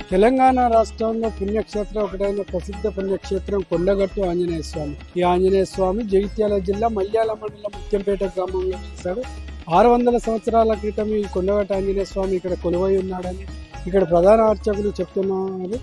తెలంగాణ రాష్ట్రంలో పుణ్యక్షేత్రం ఒకటైన ప్రసిద్ధ పుణ్యక్షేత్రం కొండగట్టు ఆంజనేయ స్వామి. ఈ ఆంజనేయ స్వామి జగిత్యాల జిల్లా మల్యాల మండలం ముత్యంపేట గ్రామంలో వెలిశాడు. 600 సంవత్సరాల క్రితం ఈ కొండగట్టు ఆంజనేయ స్వామి ఇక్కడ కొలువై ఉన్నాడని ఇక్కడ ప్రధాన అర్చకులు చెప్తున్నారు.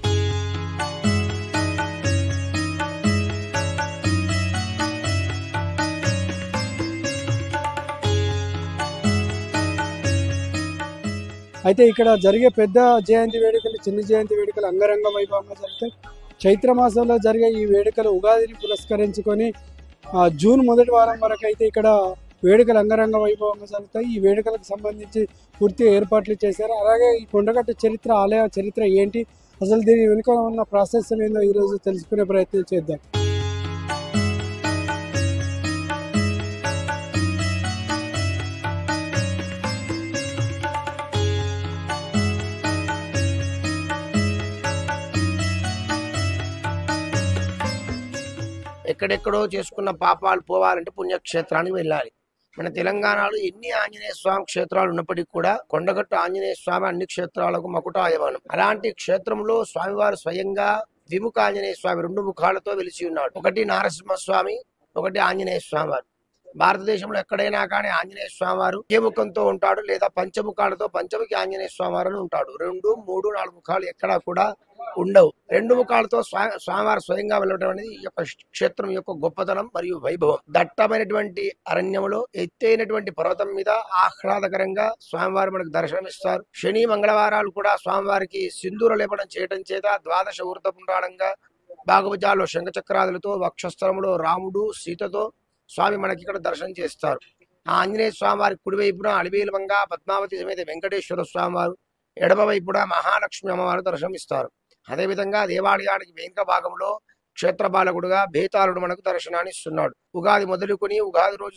అయితే ఇక్కడ జరిగే పెద్ద జయంతి వేడుకలు, చిన్న జయంతి వేడుకలు అంగరంగ వైభవంగా జరుగుతాయి. చైత్ర మాసంలో జరిగే ఈ వేడుకలు ఉగాదిని పురస్కరించుకొని జూన్ మొదటి వారం వరకు అయితే ఇక్కడ వేడుకలు అంగరంగ వైభవంగా జరుగుతాయి. ఈ వేడుకలకు సంబంధించి పూర్తి ఏర్పాట్లు చేశారు. అలాగే ఈ కొండగట్టు చరిత్ర, ఆలయ చరిత్ర ఏంటి, అసలు దీని వెనుక ఉన్న ప్రాసెస్ ఏందో ఈరోజు తెలుసుకునే ప్రయత్నం చేద్దాం. ఎక్కడెక్కడో చేసుకున్న పాపాలు పోవాలంటే పుణ్యక్షేత్రానికి వెళ్ళాలి. మన తెలంగాణలో ఎన్ని ఆంజనేయ స్వామి క్షేత్రాలు ఉన్నప్పటికీ కూడా కొండగట్టు ఆంజనేయ స్వామి అన్ని క్షేత్రాలకు మకుటాయమానం. అలాంటి క్షేత్రంలో స్వామివారు స్వయంగా ద్విముఖ ఆంజనేయ స్వామి 2 ముఖాలతో వెలిసి ఉన్నాడు. ఒకటి నారసింహస్వామి, ఒకటి ఆంజనేయ స్వామి వారు. భారతదేశంలో ఎక్కడైనా కానీ ఆంజనేయ స్వామి వారు ఏ ముఖంతో ఉంటాడు, లేదా పంచముఖాలతో పంచముఖి ఆంజనేయ స్వామి వారు ఉంటాడు. 2, 3, 4 ముఖాలు ఎక్కడా కూడా ఉండవు. 2 ముఖాలతో స్వామివారు స్వయంగా వెళ్ళడం అనేది ఈ యొక్క క్షేత్రం యొక్క గొప్పతనం మరియు వైభవం. దట్టమైనటువంటి అరణ్యంలో ఎత్తైనటువంటి పర్వతం మీద ఆహ్లాదకరంగా స్వామివారు మనకు దర్శనమిస్తారు. శని, మంగళవారాలు కూడా స్వామివారికి సింధూర లేపనం చేయడం చేత ద్వాదశ ఊర్ధపుండ్రాళంగా బాగుభుజాల్లో శంఖచక్రాదులతో వక్షస్థలంలో రాముడు సీతతో స్వామి మనకి ఇక్కడ దర్శనం చేస్తారు. ఆ ఆంజనేయ స్వామి వారి కుడివైపున అలివేలుమంగ పద్మావతి సమేత వెంకటేశ్వర స్వామి వారు, ఎడమ వైపున మహాలక్ష్మి అమ్మవారు దర్శనమిస్తారు. అదేవిధంగా దేవాలయానికి వెనుక భాగంలో క్షేత్రపాలకుడుగా భేతాళుడు మనకు దర్శనాన్ని ఇస్తున్నాడు. ఉగాది మొదలుకొని ఉగాది రోజు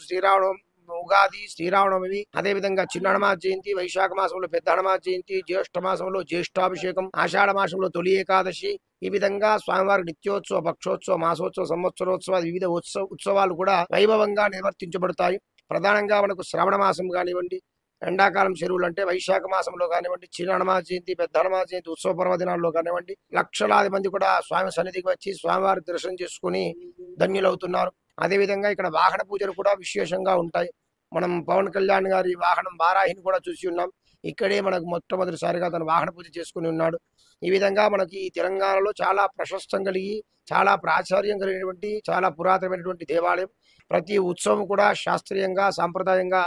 శ్రీరామనవమి, అదేవిధంగా చిన్న హనుమాన్ జయంతి, వైశాఖ మాసంలో పెద్ద హనుమాన్ జయంతి, జ్యేష్ఠ మాసంలో జ్యేష్ఠాభిషేకం, ఆషాఢ మాసంలో తొలి ఏకాదశి, ఈ విధంగా స్వామివారి నిత్యోత్సవ, పక్షోత్సవ, మాసోత్సవ, సంవత్సరోత్సవ వివిధ ఉత్సవాలు కూడా వైభవంగా నిర్వర్తించబడతాయి. ప్రధానంగా మనకు శ్రావణ మాసం కానివ్వండి, ఎండాకాలం చెరువులు అంటే వైశాఖ మాసంలో కానివ్వండి, చిన్న హనుమాన్ జయంతి, పెద్ద హనుమాన్ జయంతి ఉత్సవ పర్వదినాల్లో కానివ్వండి, లక్షలాది మంది కూడా స్వామి సన్నిధికి వచ్చి స్వామివారి దర్శనం చేసుకుని ధన్యులవుతున్నారు. అదేవిధంగా ఇక్కడ వాహన పూజలు కూడా విశేషంగా ఉంటాయి. మనం పవన్ కళ్యాణ్ గారి వాహనం వారాహిని కూడా చూసి ఉన్నాం. ఇక్కడే మనకు మొట్టమొదటిసారిగా తను వాహన పూజ చేసుకుని ఉన్నాడు. ఈ విధంగా మనకి ఈ తెలంగాణలో చాలా ప్రశస్తం కలిగి, చాలా ప్రాచుర్యం కలిగినటువంటి, చాలా పురాతనమైనటువంటి దేవాలయం. ప్రతి ఉత్సవం కూడా శాస్త్రీయంగా, సాంప్రదాయంగా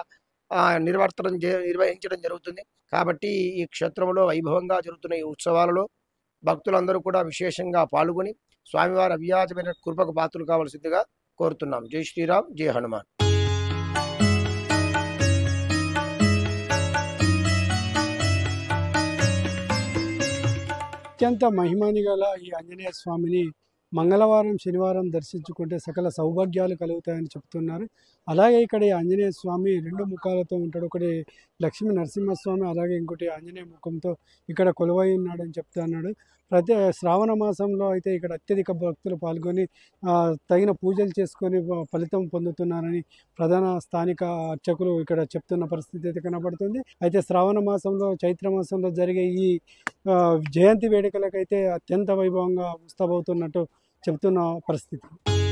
నిర్వహించడం జరుగుతుంది. కాబట్టి ఈ క్షేత్రంలో వైభవంగా జరుగుతున్న ఈ ఉత్సవాలలో భక్తులందరూ కూడా విశేషంగా పాల్గొని స్వామివారి అవ్యాజమైన కృపకు పాత్రలు కావాల్సిందిగా కోరుతున్నాం. జై శ్రీరామ్, జై హనుమాన్. అత్యంత మహిమాని గల ఈ ఆంజనేయ స్వామిని మంగళవారం, శనివారం దర్శించుకుంటే సకల సౌభాగ్యాలు కలుగుతాయని చెప్తున్నారు. అలాగే ఇక్కడ ఈ ఆంజనేయ స్వామి 2 ముఖాలతో ఉంటాడు. ఒకటి లక్ష్మీ నరసింహస్వామి, అలాగే ఇంకోటి ఆంజనేయ ముఖంతో ఇక్కడ కొలువై ఉన్నాడని చెప్తున్నాడు. ప్రతి శ్రావణ మాసంలో అయితే ఇక్కడ అత్యధిక భక్తులు పాల్గొని తగిన పూజలు చేసుకొని ఫలితం పొందుతున్నారని ప్రధాన స్థానిక అర్చకులు ఇక్కడ చెప్తున్న పరిస్థితి అయితే కనబడుతుంది. అయితే శ్రావణ మాసంలో, చైత్ర మాసంలో జరిగే ఈ జయంతి వేడుకలకైతే అత్యంత వైభవంగా ముస్తాబవుతున్నట్టు చెబుతున్న పరిస్థితి.